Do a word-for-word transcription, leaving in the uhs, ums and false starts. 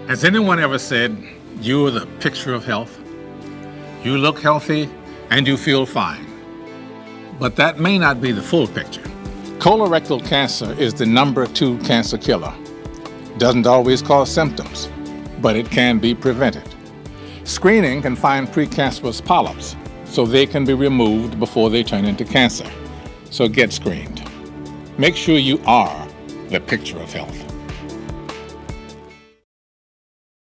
Has anyone ever said, you're the picture of health? You look healthy and you feel fine. But that may not be the full picture. Colorectal cancer is the number two cancer killer. Doesn't always cause symptoms, but it can be prevented. Screening can find precancerous polyps, so they can be removed before they turn into cancer. So get screened. Make sure you are the picture of health.